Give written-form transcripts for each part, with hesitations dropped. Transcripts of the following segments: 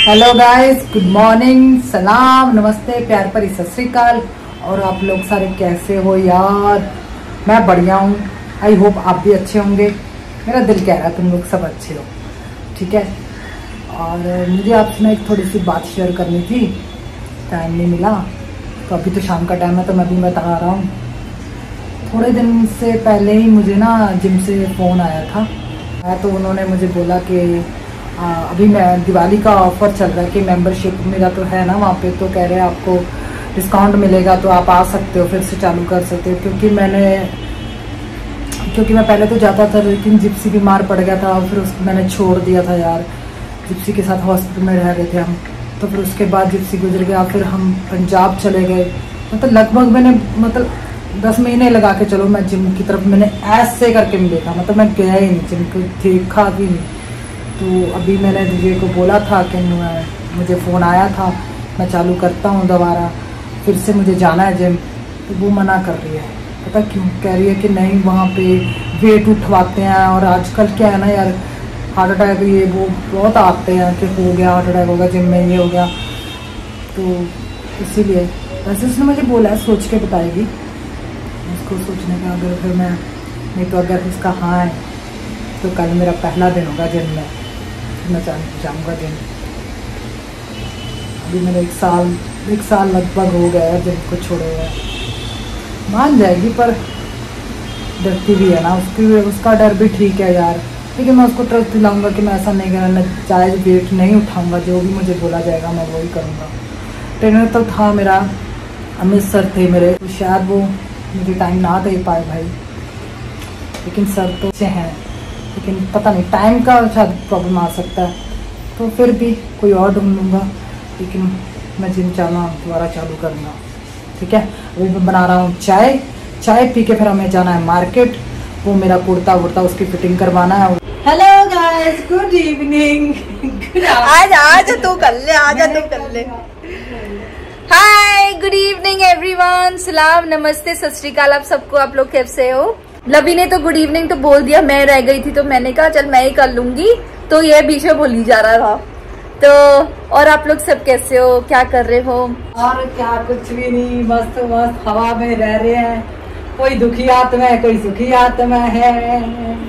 Hello guys, good morning, सलाम, नमस्ते, प्यार भरी सत श्री अकाल। और आप लोग सारे कैसे हो यार? मैं बढ़िया हूँ। आई होप आप भी अच्छे होंगे। मेरा दिल कह रहा है तुम लोग सब अच्छे हो, ठीक है। और मुझे आपसे ना एक थोड़ी सी बात शेयर करनी थी, टाइम नहीं मिला तो अभी तो शाम का टाइम है तो मैं भी बता रहा हूँ। थोड़े दिन से पहले ही मुझे ना जिम से फ़ोन आया था, तो उन्होंने मुझे बोला कि अभी मैं दिवाली का ऑफर चल रहा है कि मेंबरशिप मेरा तो है ना वहाँ पे, तो कह रहे हैं आपको डिस्काउंट मिलेगा तो आप आ सकते हो, फिर से चालू कर सकते हो। क्योंकि मैं पहले तो जाता था, लेकिन जिप्सी बीमार पड़ गया था, फिर उसको मैंने छोड़ दिया था यार। जिप्सी के साथ हॉस्पिटल में रह रहे थे हम, तो फिर उसके बाद जिप्सी गुजर गया, फिर हम पंजाब चले गए। मतलब लगभग मैंने 10 महीने लगा के चलो मैं जिम की तरफ मैंने ऐसे करके नहीं देखा, मतलब मैं गया ही नहीं जिम को, देखा भी नहीं। तो अभी मैंने दीदी को बोला था कि मुझे फ़ोन आया था, मैं चालू करता हूँ दोबारा, फिर से मुझे जाना है जिम। तो वो मना कर रही है, पता क्यों? कह रही है कि नहीं वहाँ पे वेट उठवाते हैं, और आजकल क्या है ना यार, हार्ट अटैक ये वो बहुत आते हैं कि हो गया हार्ट अटैक होगा जिम में, ये हो गया। तो इसीलिए वैसे उसने मुझे बोला है, सोच के बताएगी उसको सोचने का। अगर फिर मैं नहीं तो अगर इसका हाँ है तो कल मेरा पहला दिन होगा जिम में, मैं जाऊँगा जिम। अभी मेरा एक साल लगभग हो गया है जिम को छोड़े हुए। मान जाएगी पर डरती भी है ना, उसका डर भी ठीक है यार। लेकिन मैं उसको ट्रस्ट दिलाऊंगा कि मैं ऐसा नहीं करना, जायज़ वेट नहीं उठाऊंगा, जो भी मुझे बोला जाएगा मैं वही करूँगा। ट्रेनर तो था मेरा, अमित सर थे मेरे, तो शायद वो मुझे टाइम ना दे पाए भाई, लेकिन सर तो अच्छे हैं। लेकिन पता नहीं टाइम का शायद प्रॉब्लम आ सकता है, तो फिर भी कोई और ढूंढ लूँगा। लेकिन मैं जिम दोबारा चालू करूँगा, ठीक है। अभी मैं बना रहा हूँ चाय पी के फिर हमें जाना है मार्केट, वो मेरा कुर्ता वुर्ता उसकी फिटिंग करवाना है। Hello guys, good evening. आज तू कर ले। हाय, गुड इवनिंग एवरीवन, सलाम, नमस्ते, सत श्री अकाल आप सबको। आप लोग कैसे हो? लवी ने तो गुड इवनिंग तो बोल दिया, मैं रह गई थी तो मैंने कहा चल मैं ही कर लूंगी, तो ये बीच में भूल ही जा रहा था। तो और आप लोग सब कैसे हो, क्या कर रहे हो? और क्या, कुछ भी नहीं, मस्त हवा में रह रहे हैं। कोई दुखी आत्मा है, कोई सुखी आत्मा है।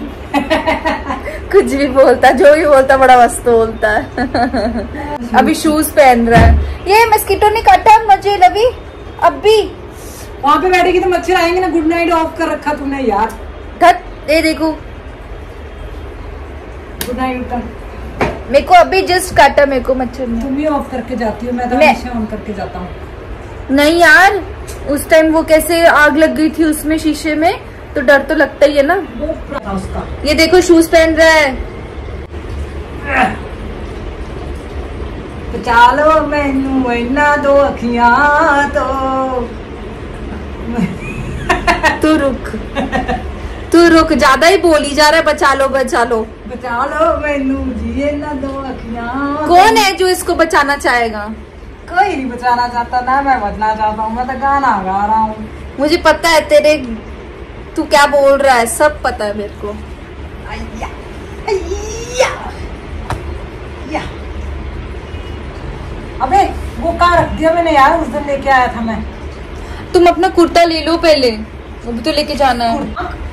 कुछ भी बोलता, जो भी बोलता बड़ा मस्त बोलता है। अभी शूज पहन रहा है। ये मस्कीटो ने काटा मुझे लवी, अब भी वहाँ पे बैठेगी तो मच्छर आएंगे ना। गुड नाइट ऑफ कर रखा तूने यार। धत, ये देखो गुड नाइट। मेरे को अभी जस्ट काटा मेरे को मच्छर ने। तुम ही ऑफ करके जाती हो, मैं तो हमेशा ऑन करके जाता हूँ। नहीं यार, उस टाइम वो कैसे आग लग गई थी उसमें शीशे में, तो डर तो लगता ही है ना। वो उसका ये देखो शूज पहन रहा है। तो चालो मैनू इन्ना दो अखियां तो तू रुक, ज्यादा ही बोली जा रहा है। बचा लो मैनू जी इन्ना दो अखियां। कौन है जो इसको बचाना चाहेगा? कोई नहीं बचाना चाहता ना, मैं बचना चाहता हूँ। मैं तो गाना गा रहा हूँ। मुझे पता है तेरे, तू क्या बोल रहा है सब पता है मेरे को। अय्या, अय्या, या। अबे वो कहाँ रख दिया मैंने यार, उस दिन लेके आया था मैं। तुम अपना कुर्ता ले लो पहले, वो भी तो लेके जाना है।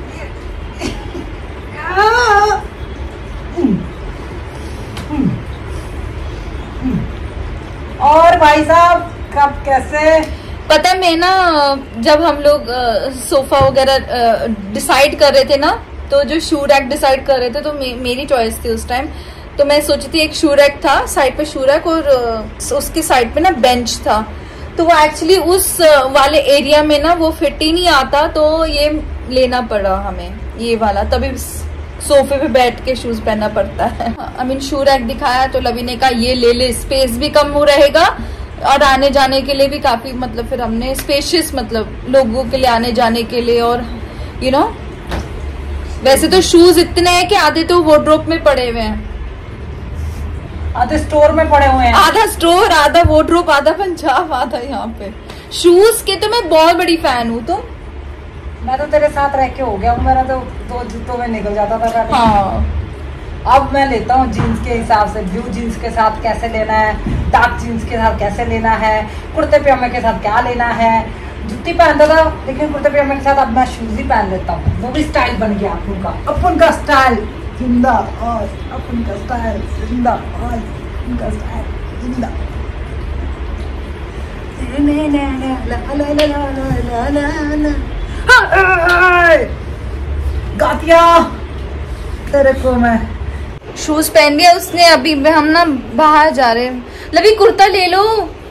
और भाई साहब कब कैसे? पता है मैं ना, जब हम लोग सोफा वगैरह डिसाइड कर रहे थे ना, तो जो शू रैक डिसाइड कर रहे थे, तो मेरी चॉइस थी उस टाइम। तो मैं सोची थी एक शू रैक था, साइड पे शू रैक और उसकी साइड पे ना बेंच था। तो वो एक्चुअली उस वाले एरिया में ना वो फिट ही नहीं आता, तो ये लेना पड़ा हमें ये वाला, तभी सोफे पे बैठ के शूज पहनना पड़ता है। आई मीन शू रैक दिखाया तो लवी ने कहा ये ले, स्पेस भी कम हो रहेगा और आने जाने के लिए भी काफी, मतलब फिर हमने स्पेशियस, मतलब लोगों के लिए आने जाने के लिए। और यू नो वैसे तो शूज इतने हैं कि आधे तो वार्डरोब में पड़े हुए हैं, आधे स्टोर में पड़े हुए हैं। आधा स्टोर, आधा वार्डरोब, आधा पंजाब, आधा यहाँ पे। शूज के तो मैं बहुत बड़ी फैन हूँ। तुम? मैं तो तेरे साथ रह के हो गया हूँ, मेरा तो 2 जूतों में निकल जाता था। हाँ अब मैं लेता हूँ जीन्स के हिसाब से, ब्लू जीन्स के साथ कैसे लेना है, डार्क जीन्स के साथ कैसे लेना है, कुर्ते पजामे के साथ क्या लेना है। जुत्ती पहनता था लेकिन कुर्ते पजामे के साथ अब मैं शूज ही पहन लेता हूँ। वो भी स्टाइल बन गया अपन का, अपन का स्टाइल जिंदा, और अपन का स्टाइल जिंदा, और उनका स्टाइल जिंदा। गातिया तेरे को मैं शूज पहन लिया उसने। अभी हम ना बाहर जा रहे हैं। लवी कुर्ता ले लो।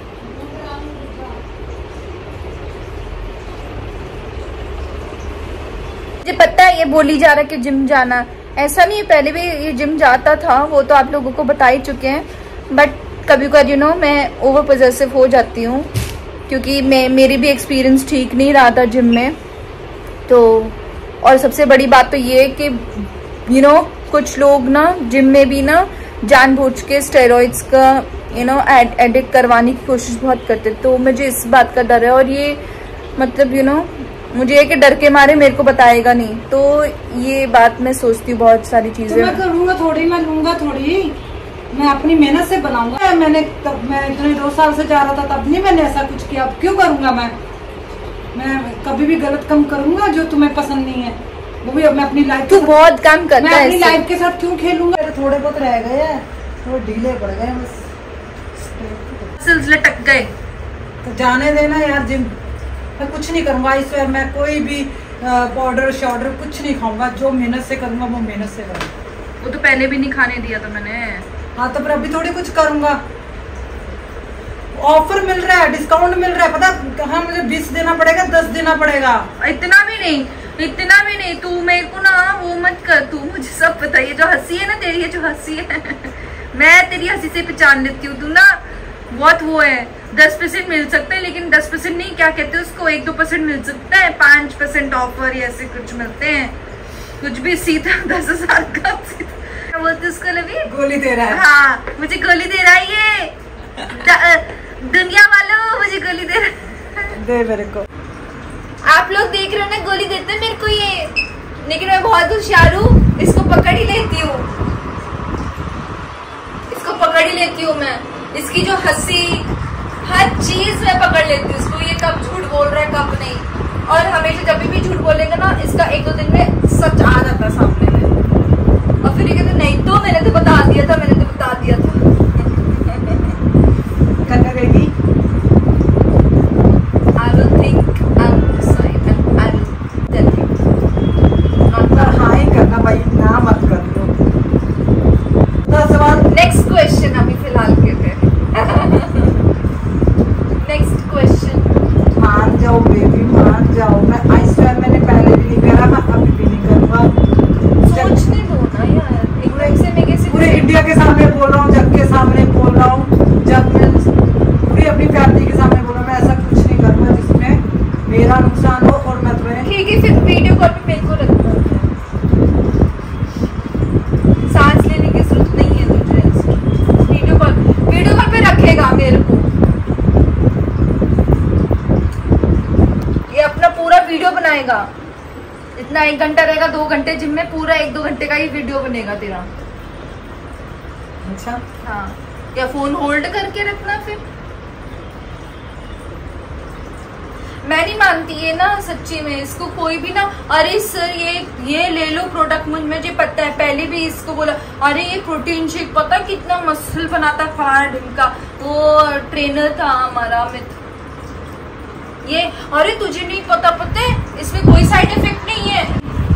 मुझे पता है ये बोली जा रहा है कि जिम जाना, ऐसा नहीं है, पहले भी ये जिम जाता था, वो तो आप लोगों को बता ही चुके हैं। बट कभी कभी मैं ओवर पॉजेसिव हो जाती हूँ, क्योंकि मेरी भी एक्सपीरियंस ठीक नहीं रहा था जिम में। तो और सबसे बड़ी बात तो ये है कि कुछ लोग ना जिम में भी ना जानबूझ के स्टेरॉइड्स का एडिट करवाने की कोशिश बहुत करते। तो मुझे इस बात का डर है, और ये मतलब मुझे कि डर के मारे मेरे को बताएगा नहीं। तो ये बात मैं सोचती हूँ बहुत सारी चीजें। तो मैं करूँगा थोड़ी, मैं लूंगा थोड़ी, मैं अपनी मेहनत से बनाऊंगा। मैं इतने 2 साल से जा रहा था तब नहीं मैंने ऐसा कुछ किया, अब क्यों करूंगा मैं कभी भी गलत काम करूंगा जो तुम्हें पसंद नहीं है, वो भी मैं अपनी लाइफ। तू बहुत काम करता है, मैं अपनी लाइफ के साथ क्यों खेलूंगा। थोड़े बहुत रह गए हैं, थोड़े ढीले पड़ गए बस, लटक गए। तो जाने देना यार जिम। मैं कुछ नहीं करूंगा इस बार, मैं कोई भी पाउडर शाउडर कुछ नहीं खाऊंगा। जो मेहनत से करूंगा वो मेहनत से करूंगा। वो तो पहले भी नहीं खाने दिया था मैंने। हाँ तो फिर अभी थोड़ी कुछ करूंगा। ऑफर मिल रहा है, डिस्काउंट मिल रहा है, पता। हाँ मुझे 20 देना पड़ेगा, 10 देना पड़ेगा। इतना भी नहीं, तू मेरे को ना वो मत कर। तू मुझे सब पता है, जो हंसी है ना तेरी, ये जो हंसी है मैं तेरी हंसी से पहचान लेती हूँ। तू ना बहुत वो है। 10% मिल सकता है, लेकिन 10% नहीं, क्या कहते हैं उसको, 1-2% मिल सकता है। 5% ऑफर या ऐसे कुछ मिलते हैं, कुछ भी सीधा 10,000 का सीधा। क्या बोलते उसको लवी? गोली दे रहा है। हाँ मुझे गोली दे रहा है ये दुनिया वालों, मुझे गोली दे रहा है। दे मेरे को। आप लोग देख रहे हो ना, गोली देते हैं मेरे को ये, लेकिन मैं बहुत होशियार हूँ, इसको पकड़ ही लेती हूँ, मैं। इसकी जो हंसी, हर चीज मैं पकड़ लेती हूँ इसको, ये कब झूठ बोल रहा है कब नहीं। और हमेशा जब भी झूठ बोलेगा ना, इसका 1-2 दिन में सच आ जाता है सामने में, और फिर ये कहते नहीं तो मैंने तो बता दिया था। करने देगी। I will think, I will decide, and I will tell you. हाँ ही करना भाई, ना मत कर लो। सवाल नेक्स्ट क्वेश्चन अभी फिलहाल के लिए। Next question. मान जाओ बेबी, मान जाओ। मैं आइसक्रीम मैंने पहले भी नहीं करा, मैं अभी भी नहीं करूँगा। सोचने दो ना यार, एकदम से मैं कैसे पूरे इंडिया के सामने बोल रहा हूँ, जग के सामने बोल रहा हूँ, जब मैं पूरी अपनी फैमिली के सामने बोल रहा हूँ, मैं ऐसा कुछ नहीं करूँगा जिसमें मेरा नुकसान हो और मैं तुम्हें। ठीक है, फिर वीडियो कॉल पे मेरे को रखना। सांस लेने की जरूरत नहीं है तुझे। वीडियो कॉल पे रखेगा मेरे को। ये अपना पूरा वीडियो बनाएगा, इतना 1 घंटा रहेगा, 2 घंटे जिम में, पूरा 1-2 घंटे का ही वीडियो बनेगा तेरा। अच्छा हाँ, या फोन होल्ड करके रखना। फिर मैं नहीं मानती है ना सच्ची में इसको कोई भी ना। अरे सर ये ले लो प्रोडक्ट, मुझे पता है, पहले भी इसको बोला, अरे ये प्रोटीन शेक पता कितना मसल बनाता फलाना ढिमका, वो ट्रेनर था हमारा अमित। ये अरे तुझे नहीं पता है इसमें कोई साइड इफेक्ट नहीं है।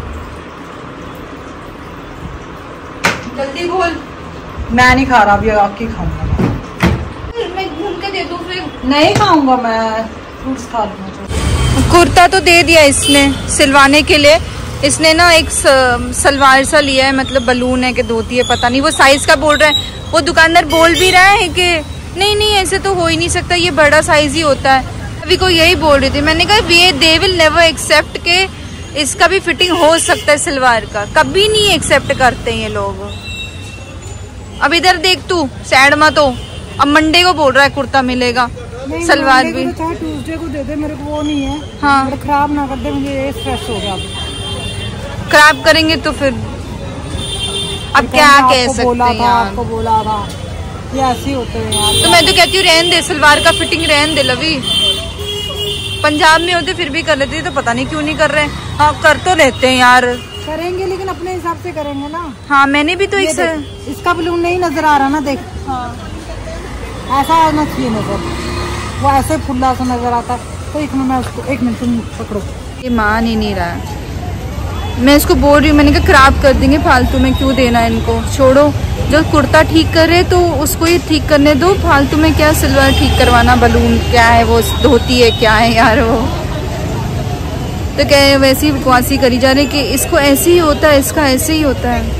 जल्दी बोल। मैं नहीं खा रहा, अभी आके खाऊंगा। मैं घूम के दे दूं फिर? नहीं खाऊंगा, मैं फ्रूट्स खा लूंगा। कुर्ता तो दे दिया इसने सिलवाने के लिए। इसने ना एक सलवार सा लिया है, मतलब बलून है कि धोती है पता नहीं, वो साइज का बोल रहा है। वो दुकानदार बोल भी रहा है कि नहीं ऐसे तो हो ही नहीं सकता, ये बड़ा साइज ही होता है। अभी को यही बोल रही थी, मैंने कहा दे विल नेवर एक्सेप्ट के इसका भी फिटिंग हो सकता है सलवार का, कभी नहीं एक्सेप्ट करते ये लोग। अब इधर देख तू, सैड मत हो। अब मंडे को बोल रहा है कुर्ता मिलेगा, सलवार भी। चाहे ट्यूसडे को दे दे, मेरे को वो नहीं है। हाँ खराब ना कर दे, मुझे स्ट्रेस हो गया। खराब करेंगे तो फिर अब क्या कह सकते हैं यार, आपको बोला था, ये ऐसे होते हैं यार। तो मैं तो कहती हूँ रहन दे, सलवार का फिटिंग रहन दे लवी। पंजाब में होते फिर भी कर लेते, तो पता नहीं क्यों नहीं कर रहे। हाँ कर तो लेते हैं यार, करेंगे लेकिन अपने हिसाब से करेंगे ना। हाँ मैंने भी तो इसका बलून नहीं नजर आ रहा ना, देख। हाँ ऐसा आना चाहिए नजर, वो ऐसे फुल्ला सा नजर आता है। तो एक मिनट मैं उसको, एक मिनट तुम पकड़ो। ये मान ही नहीं रहा है, मैं इसको बोल रही हूँ, मैंने कहा खराब कर देंगे फालतू में, क्यों देना इनको, छोड़ो। जो कुर्ता ठीक कर रहे तो उसको ही ठीक करने दो, फालतू में क्या सिल्वर ठीक करवाना, बलून क्या है वो, धोती है क्या है यार वो। तो क्या वैसी बकवासी करी जा रही कि इसको ऐसे ही होता है, इसका ऐसे ही होता है।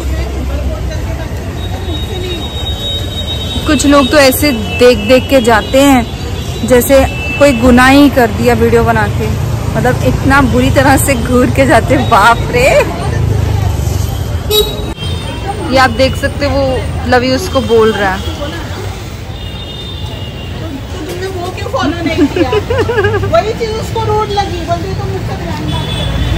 कुछ लोग तो ऐसे देख देख के जाते हैं जैसे कोई गुनाह ही कर दिया वीडियो बना के, मतलब इतना बुरी तरह से घूर के जाते, बाप रे। ये आप देख सकते वो लवी उसको बोल रहा है। तो तुमने वो क्यों फॉलो नहीं किया? वही चीज उसको रोड लगी, बोलती तुम मुझसे ध्यान ना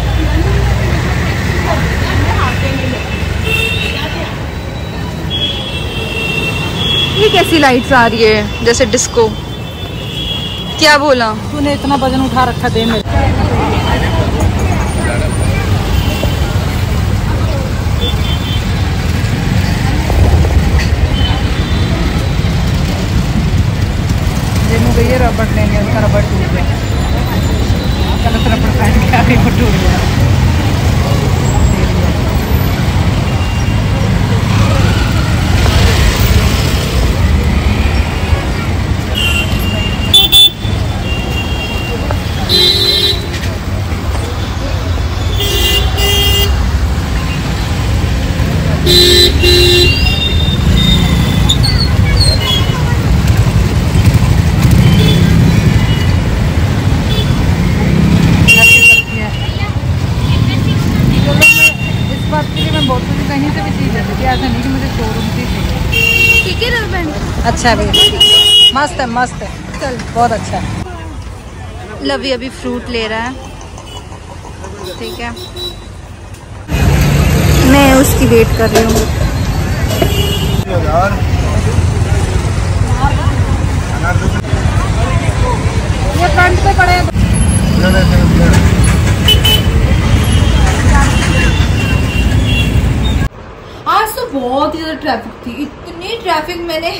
ये कैसी लाइट्स आ रही है जैसे डिस्को, क्या बोला तूने? इतना वजन उठा रखा, दे मेरे। ये रबड़ लेंगे, उसका रबड़ टूट गया, गलत रबड़ पहन के अभी वो टूट गया। कहीं से भी चीज है, ऐसा नहीं कि मुझे शोरूम से चाहिए। ठीक है रबड़, अच्छा भी मस्त है, मस्त है, चल बहुत अच्छा है। लवी अभी फ्रूट ले रहा है, ठीक है, मैं उसकी वेट कर रही हूँ। ये फ्रंट पे पड़े हैं। आज तो बहुत ही ज्यादा ट्रैफिक थी, इतनी ट्रैफिक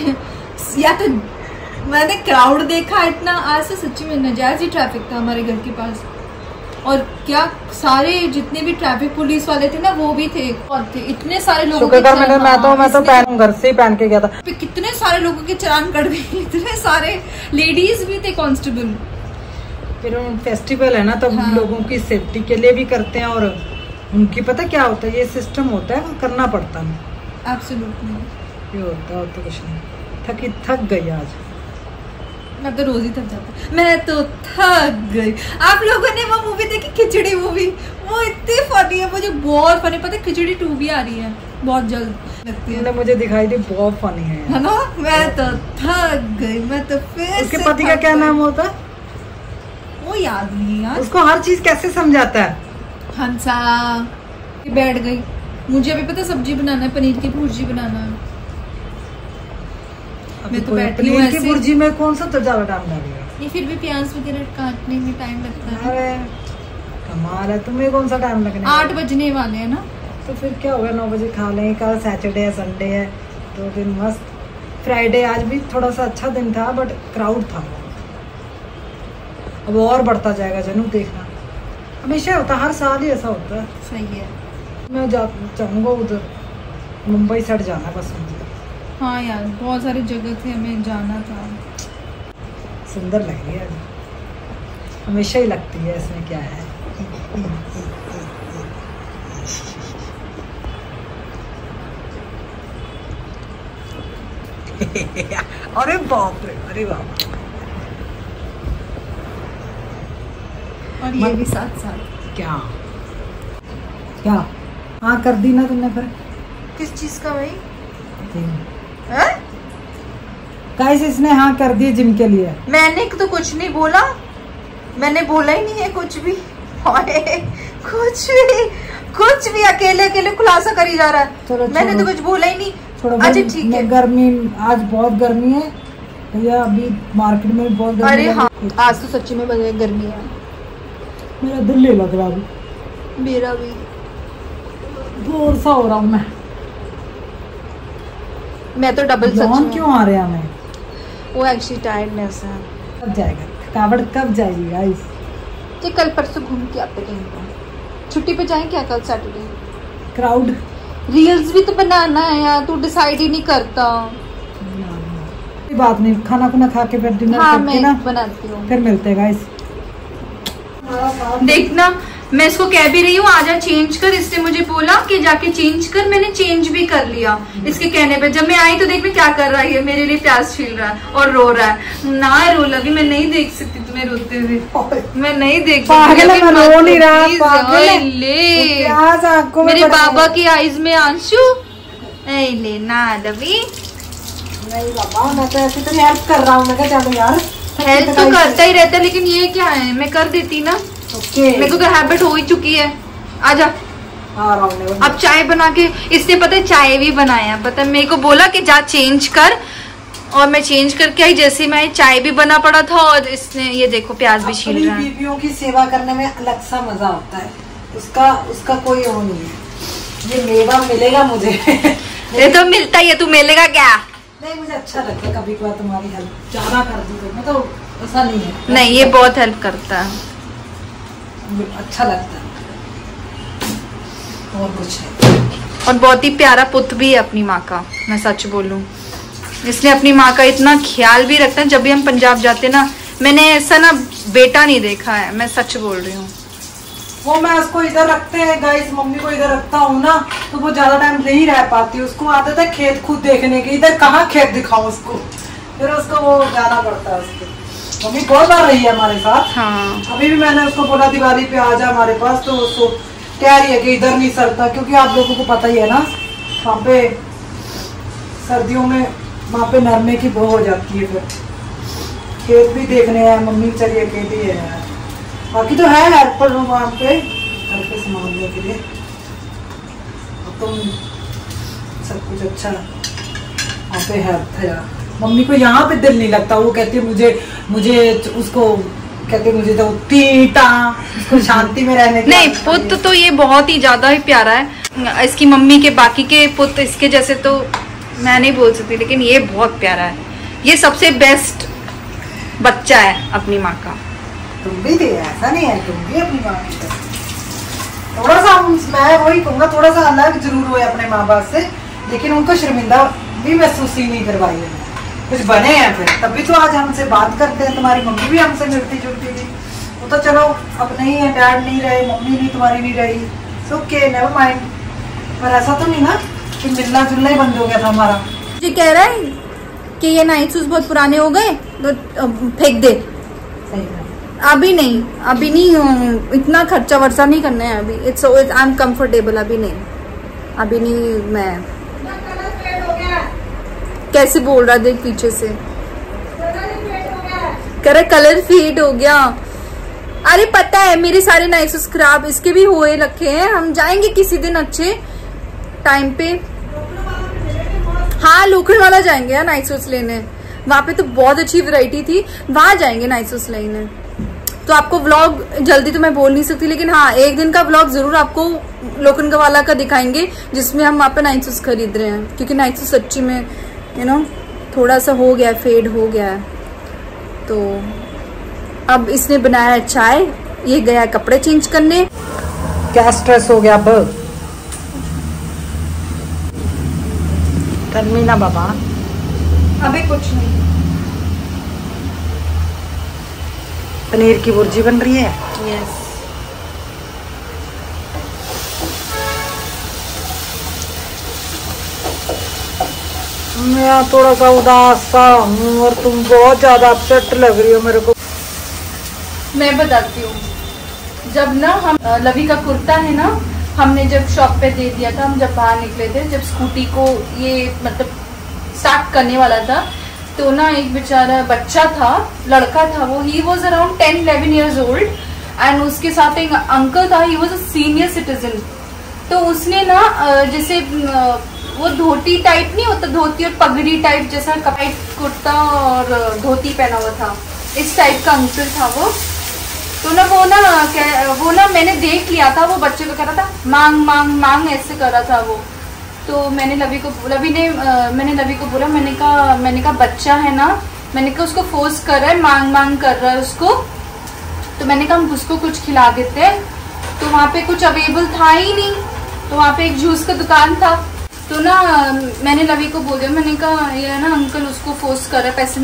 मैंने क्राउड देखा इतना, आज तो सच्ची में नजायज ही ट्रैफिक था हमारे घर के पास। और क्या सारे जितने भी ट्रैफिक पुलिस वाले थे ना वो भी थे, और थे इतने सारे लोगों के चलान। मैं तो घर से ही पहन के गया था। कितने सारे लोगों के चलान कट गए, इतने सारे लेडीज भी थे कांस्टेबल। फिर फेस्टिवल है ना, तो हाँ। लोगों की सेफ्टी के लिए भी करते हैं, और उनकी पता क्या होता है, ये सिस्टम होता है, वो करना पड़ता है। एब्सोल्युटली ये होता है, तो कुछ नहीं। थक गई आज मैं तो रोज ही थक जाता, मैं तो थक गई। आप लोगों ने वो मूवी देखी खिचड़ी मूवी, वो इतनी फनी है, मुझे बहुत फनी। पता है खिचड़ी 2 भी आ रही है बहुत जल्द लगती है, मुझे दिखाई दी, बहुत फनी है ना। मैं तो थक गई, मैं तो फिर उसके पति का क्या नाम होता है वो याद नहीं यार। उसको हर चीज कैसे समझाता है। हंसा बैठ गई, मुझे अभी पता सब्जी बनाना है, पनीर की भुर्जी बनाना है। मैं तो बैठी हूँ ऐसे। भुर्जी में कौन सा तो ज्यादा टाइम लगेगा? ये फिर भी प्याज वगैरह काटने में टाइम लगता है। अरे कमाल है, तुम्हें कौन सा टाइम लगने? 8 बजने वाले हैं ना, तो फिर क्या होगा, 9 बजे खा लेंगे। कल सैटरडे है, संडे है, 2 दिन मस्त। फ्राइडे आज भी थोड़ा सा अच्छा दिन था, बट क्राउड था। अब और बढ़ता जाएगा जनू, देखना। हमेशा होता, हर साल ही ऐसा होता है। सही है। मैं चाहूँगा उधर मुंबई साइड जाना बस मुझे। हाँ यार बहुत सारी जगह थे, हमें जाना था। सुंदर लग रही है, हमेशा ही लगती है, इसमें क्या है। अरे बाप रे, अरे बाप। और ये भी साथ साथ क्या क्या हाँ कर दी ना तुमने फिर? किस चीज का भाई? गाइस इसने हाँ कर दी जिम के लिए। मैंने तो कुछ नहीं बोला, मैंने बोला ही नहीं है कुछ भी। कुछ भी कुछ भी अकेले अकेले खुलासा करी जा रहा है। चलो मैंने तो कुछ बोला ही नहीं। अच्छा ठीक है। गर्मी आज बहुत गर्मी है भैया, अभी मार्केट में बहुत गर्मी। अरे हाँ आज तो सच्ची में बहुत गर्मी है। मेरा दिल नहीं लग रहा अभी। मेरा भी बोर सा हो रहा हूँ मैं तो डबल सच क्यों आ रहा मैं? वो एक्चुअली टायर्डनेस है। कब जाएगा थकावट, कब जाएगी गाइस? तो कल परसों घूम के आते कहीं पर, छुट्टी पे जाएं क्या कल सैटरडे? क्राउड रील्स भी तो बनाना है यार, तू डिसाइड ही नहीं करता। कोई बात नहीं, खाना खुना खा के फिर डिनर करके ना बनाती हूँ, फिर मिलते हैं गाइस। देखना मैं इसको कह भी रही हूँ आजा चेंज कर, इसने मुझे बोला कि जाके चेंज कर, मैंने चेंज भी कर लिया इसके कहने पे। जब मैं आई तो देख मैं क्या कर रहा है, मेरे लिए प्याज छील रहा है और रो रहा है। ना रो लवी, मैं नहीं देख सकती तुम्हें रोते हुए, मैं नहीं देख सकती। रो नहीं रहा, मेरे बाबा की आईज में आंसू ले ना लवी। नहीं बाबा मैं तो ऐसे तो हेल्प कर रहा हूँ, मैं क्या चलो यार हेल्प तो करता ही रहता है, लेकिन ये क्या है मैं कर देती ना। मेरे को तो हैबिट हो ही चुकी है। आजा अब चाय बना के, इसने पता है चाय भी बनाया, पता है मेरे को बोला कि जा चेंज कर, और मैं चेंज करके आई। जैसे मैं चाय भी बना पड़ा था और इसने ये देखो प्याज भी छील रहा है। बीवियों की सेवा करने में अलग सा मजा होता है, उसका कोई वो नहीं है। ये मेवा मिलेगा मुझे ये तो मिलता ही है, तू मिलेगा क्या? नहीं मुझे अच्छा लगता है कभी कभार तुम्हारी हेल्प ज्यादा कर दी तो, मैं तो ऐसा नहीं है। नहीं ये बहुत हेल्प करता है, अच्छा लगता है और कुछ है। और बहुत ही प्यारा पुत्र भी है अपनी माँ का, मैं सच बोलूं इसने अपनी माँ का इतना ख्याल भी रखता है। जब भी हम पंजाब जाते ना, मैंने ऐसा ना बेटा नहीं देखा है, मैं सच बोल रही हूँ। वो मैं उसको इधर रखते हैं गाइस, मम्मी को इधर रखता हूँ ना तो वो ज्यादा टाइम नहीं रह पाती, उसको आदत है खेत खुद देखने की। इधर कहाँ खेत दिखाऊं उसको, फिर उसको वो जाना पड़ता है उसको। मम्मी बहुत बार रही है हमारे साथ। हाँ। अभी भी मैंने उसको बोला दिवाली पे आ जा हमारे पास, तो उसको कह रही है कि इधर नहीं सरता, क्योंकि आप लोगों को पता ही है ना वहाँ पे सर्दियों में वहाँ पे नरमे की बो हो जाती है। फिर खेत भी देखने हैं, मम्मी चली अकेली है यार, बाकी तो है हेल्पर वहाँ पे घर पे संभालने के लिए। तुम सब कुछ अच्छा वहाँ पे हेल्प है यार। मम्मी को यहाँ पे दिल नहीं लगता, वो कहती है मुझे उसको कहते मुझे तो तीटा उसको शांति में रहने नहीं। पुत्र तो ये बहुत ही ज्यादा ही प्यारा है, इसकी मम्मी के बाकी के पुत्र इसके जैसे तो मैं नहीं बोल सकती, लेकिन ये बहुत प्यारा है, ये सबसे बेस्ट बच्चा है अपनी माँ का। तुम भी थे ऐसा नहीं है, तुम भी अपनी माँ की थोड़ा सा, मैं वही कहूँगा थोड़ा सा अलग जरूर हुए अपने माँ बाप से, लेकिन उनको शर्मिंदा भी महसूस ही नहीं करवाई है, कुछ बने हैं फिर तभी तो आज हमसे बात करते हैं। तुम्हारी मम्मी भी हमसे मिलती जुलती थी, वो तो चलो अब नहीं है, डैड नहीं रहे, मम्मी भी तुम्हारी नहीं रही, सो ओके नेवर माइंड। पर ऐसा तो नहीं ना कि मिलना जुलना ही बंद हो गया था हमारा। ये कह रहा है कि ये नाइट शूज बहुत पुराने हो गए तो फेंक दे। सही है। अभी नहीं इतना खर्चा वर्चा नहीं करना है अभी। इट्स आई एम कंफर्टेबल, अभी नहीं। मैं कैसे बोल रहा देख पीछे से, कह रहा कलर फेड हो गया। अरे पता है मेरे सारे नाइट शूज खराब, इसके भी हुए रखे हैं। हम जाएंगे किसी दिन अच्छे टाइम पे, हाँ लोखंड वाला जाएंगे यार नाइट शूज लेने, वहां पे तो बहुत अच्छी वैरायटी थी, वहां जाएंगे नाइट शूज लेने। तो आपको व्लॉग जल्दी तो मैं बोल नहीं सकती, लेकिन हाँ एक दिन का व्लॉग जरूर आपको लोखंड वाला का दिखाएंगे, जिसमें हम वहाँ पे नाइट शूज खरीद रहे हैं, क्योंकि नाइट शूज सच्ची में थोड़ा सा हो गया, फेड हो गया है। तो अब इसने बनाया चाय, ये गया कपड़े चेंज करने। क्या स्ट्रेस हो गया अब? गर्मी ना बाबा, अभी कुछ नहीं। पनीर की भुर्जी बन रही है। यस। मैं थोड़ा सा उदास सा हूँ और तुम बहुत ज्यादा अपसेट लग रही हो मेरे को। मैं बताती हूँ, जब ना हम लवी का कुर्ता है ना, हमने जब शॉप पे दे दिया था, हम जब बाहर निकले थे, जब स्कूटी को ये मतलब स्टार्ट करने वाला था, तो ना एक बेचारा बच्चा था, लड़का था वो, he was around 10-11 years old, and उसके साथ एक अंकल था, he was a senior citizen, तो उसने ना जैसे वो धोती टाइप नहीं होता, धोती और पगड़ी टाइप जैसा कपाई कुर्ता और धोती पहना हुआ था, इस टाइप का अंकल था वो। तो ना वो ना मैंने देख लिया था, वो बच्चे को कह रहा था मांग मांग मांग ऐसे कर रहा था वो। तो मैंने मैंने लवी को बोला, मैंने कहा बच्चा है ना, मैंने कहा उसको फोर्स कर रहा है, मांग मांग कर रहा है उसको, तो मैंने कहा हम उसको कुछ खिला देते हैं। तो वहाँ पे कुछ अवेलेबल था ही नहीं, तो वहाँ पे एक जूस का दुकान था। तो ना मैंने लवी को बोल दिया, मैंने कहा ये ना अंकल उसको फोर्स कर रहा है, पैसे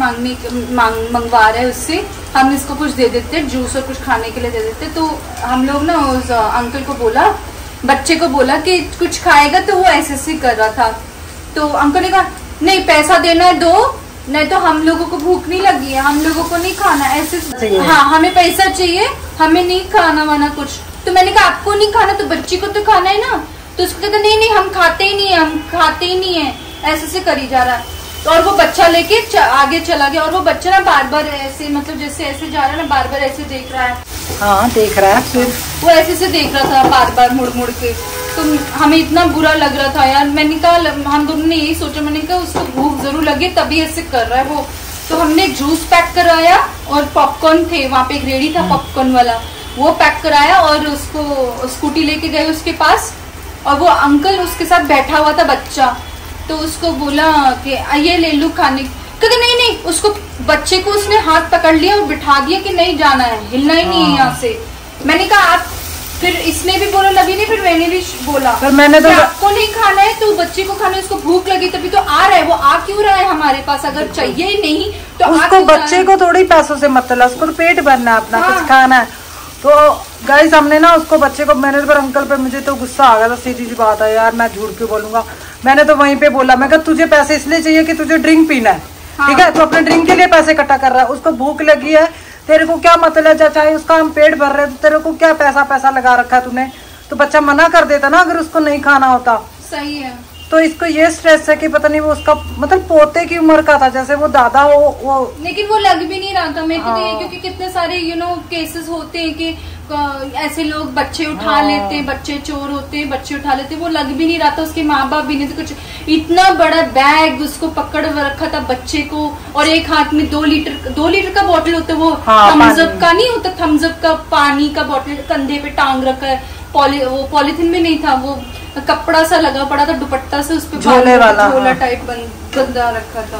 मंगवा रहे हैं उससे, हम इसको कुछ दे देते, जूस और कुछ खाने के लिए दे देते। तो हम लोग ना उस अंकल को बोला, बच्चे को बोला कि कुछ खाएगा, तो वो ऐसे कर रहा था। तो अंकल ने कहा नहीं पैसा देना है दो, नहीं तो हम लोगों को भूख नहीं लगी है, हम लोगों को नहीं खाना ऐसे। हाँ हमें पैसा चाहिए, हमें नहीं खाना वाना कुछ। तो मैंने कहा आपको नहीं खाना तो बच्ची को तो खाना है ना। तो उसको कहता नहीं हम खाते ही नहीं है, ऐसे करी जा रहा है। तो और वो बच्चा लेके आगे चला गया, और वो बच्चा ना बार बार ऐसे मतलब जैसे ऐसे जा रहा है ना, बार बार ऐसे देख रहा है। हाँ देख रहा है, फिर वो ऐसे देख रहा था बार बार मुड़ मुड़ के। तो हमें इतना बुरा लग रहा था यार। मैंने कहा, हम दोनों ने यही सोचा, मैंने कहा उसको भूख जरूर लगे तभी ऐसे कर रहा है वो। तो हमने जूस पैक कराया और पॉपकॉर्न थे वहाँ पे, एक रेडी था पॉपकॉर्न वाला, वो पैक कराया और उसको स्कूटी लेके गए उसके पास। और वो अंकल उसके साथ बैठा हुआ था बच्चा, तो उसको बोला कि ये ले लो खाने। कहते नहीं, उसको बच्चे को उसने हाथ पकड़ लिया और बिठा दिया कि नहीं जाना है, हिलना ही नहीं है यहाँ से। मैंने कहा आप, फिर इसने भी बोला लवी ने, फिर मैंने भी बोला, पर मैंने तो आपको नहीं खाना है तो बच्चे को खाना है, उसको भूख लगी तभी तो आ रहा है, वो आ क्यों रहा है हमारे पास, अगर चाहिए ही नहीं तो उसको बच्चे को थोड़ी पैसों से मतलब, उसको तो पेट भरना है अपना, कुछ खाना है। तो गाइस हमने ना उसको बच्चे को, मैंने पर अंकल पे मुझे तो गुस्सा आ गया था, सीधी सी बात है यार, मैं झूठ क्यों बोलूंगा। मैंने तो वहीं पे बोला, मैं कहा तुझे पैसे इसलिए चाहिए कि तुझे ड्रिंक पीना है, ठीक है, तो अपने ड्रिंक के लिए पैसे इकट्ठा कर रहा है, उसको भूख लगी है, तेरे को क्या मतलब है, चाहे उसका हम पेट भर रहे हैं तो तेरे को क्या पैसा लगा रखा है तूने। तो बच्चा मना कर देता ना अगर उसको नहीं खाना होता। सही है। तो इसको ये स्ट्रेस है कि पता नहीं वो उसका मतलब पोते की उम्र का था, जैसे वो दादा वो लेकिन वो लग भी नहीं रहा था मेरे को, क्योंकि कितने सारे केसेस होते हैं कि ऐसे लोग बच्चे उठा लेते हैं, बच्चे चोर होते हैं, बच्चे उठा लेते हैं। वो लग भी नहीं रहा था, उसके माँ बाप भी नहीं थे कुछ। इतना बड़ा बैग उसको पकड़ रखा था बच्चे को, और एक हाथ में 2 लीटर का बोतल होता है, वो थम्सअप का नहीं होता, थम्सअप का पानी का बोतल कंधे पे टांग रखा है। वो पॉलिथीन में नहीं था, वो कपड़ा सा लगा पड़ा था, दुपट्टा से उस पे झोला टाइप बंधा रखा था।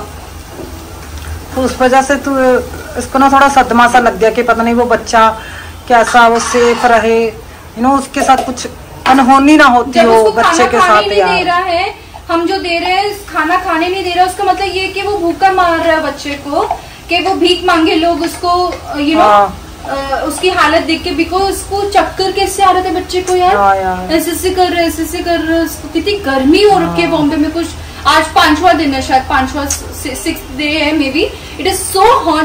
तो उस वजह से तू इसको ना थोड़ा सदमा सा लग गया कि पता नहीं वो बच्चा कैसा वो सेफ रहे, उसके साथ कुछ अनहोनी ना होती हो बच्चे के साथ। नहीं दे रहा है, हम जो दे रहे हैं खाना खाने नहीं दे रहा, उसका मतलब ये कि वो भूखा मार रहा है बच्चे को, कि वो भीख मांगे लोग उसको उसकी हालत देख के, बिकॉज उसको चक्कर कैसे आ रहे थे बच्चे को यार, ऐसे कर रहे उसको। कितनी गर्मी हो रखी है बॉम्बे में, कुछ आज 5वां दिन है शायद, 6th डे है may be. It is so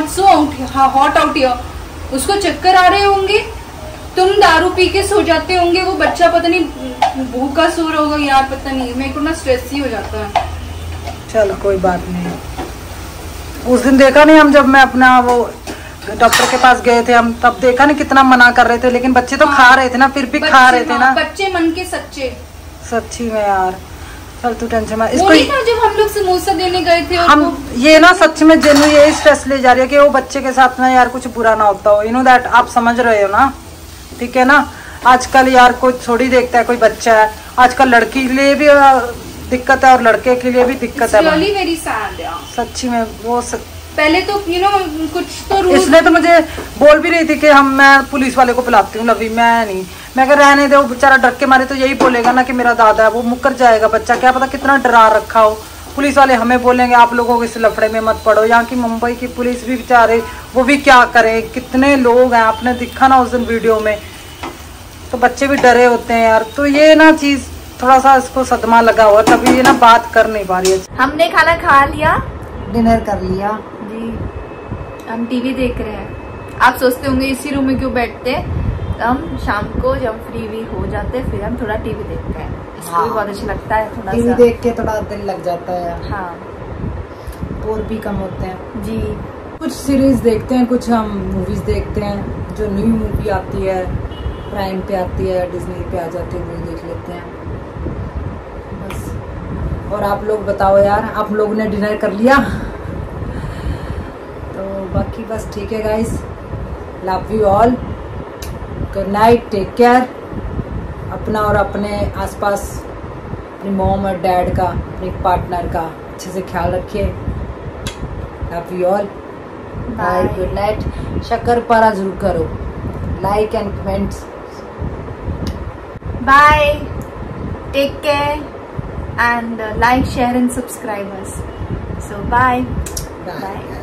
hot out here. उसको चक्कर आ रहे होंगे, तुम दारू पी के सो जाते होंगे, वो बच्चा पता नहीं भूखा सो रहा होगा यार, पता नहीं, मेरे को ना स्ट्रेस ही हो जाता है। चलो कोई बात नहीं। उस दिन देखा नहीं हम, जब मैं अपना वो डॉक्टर के पास गए थे हम, तब देखा नहीं कितना मना कर रहे थे, लेकिन बच्चे तो खा रहे थे ना, फिर भी खा रहे थे ना। बच्चे मन के सच्चे, सच्ची में यार। चल तू टेंशन मत। इसको जब हम लोग समोसा देने गए थे, हम ये ना सच में जेन्यू यही स्ट्रेस ले जा रही है कि वो बच्चे के साथ ना यार कुछ बुरा ना होता हो, दैट आप समझ रहे हो ना, ठीक है ना। आजकल यार कोई थोड़ी देखता है कोई बच्चा है, आजकल लड़की के लिए भी दिक्कत है और लड़के के लिए भी दिक्कत है। really very sad, सच्ची में वो पहले तो कुछ तो इसलिए तो मुझे बोल भी रही थी कि मैं पुलिस वाले को बुलाती हूँ लवी, मैं नहीं, मैं कह रहने दे, वो बेचारा डर के मारे तो यही बोलेगा ना कि मेरा दादा है, वो मुकर जाएगा बच्चा, क्या पता कितना डरा रखा हो। पुलिस वाले हमें बोलेंगे आप लोगों को इस लफड़े में मत पड़ो। यहाँ की मुंबई की पुलिस भी बेचारे, वो भी क्या करे, कितने लोग हैं, आपने दिखा ना उस दिन वीडियो में, तो बच्चे भी डरे होते हैं यार। तो ये ना चीज थोड़ा सा इसको सदमा लगा हुआ, तभी ये ना बात कर नहीं पा रही है। हमने खाना खा लिया, डिनर कर लिया जी, हम टीवी देख रहे हैं। आप सोचते होंगे इसी रूम में क्यों बैठते, हम शाम को जब फ्री भी हो जाते हैं फिर हम थोड़ा टीवी देखते हैं, इसको भी बहुत अच्छा लगता है, थोड़ा टीवी देख के थोड़ा दिल लग जाता है। हाँ, बोर भी कम होते हैं जी। कुछ सीरीज देखते हैं, कुछ हम मूवीज देखते हैं, जो न्यू मूवी आती है प्राइम पे आती है, डिज्नी पे आ जाती है, वो देख लेते हैं। और आप लोग बताओ यार, आप लोगों ने डिनर कर लिया? तो बाकी बस ठीक है guys, love you all, good night, take care. अपना और अपने आसपास अपनी मॉम और डैड का, अपने पार्टनर का अच्छे से ख्याल रखिए। Love you all, bye, good night. शक्करपारा जरूर करो, like and comments. Bye, take care and like, share and subscribe us. So bye. Bye.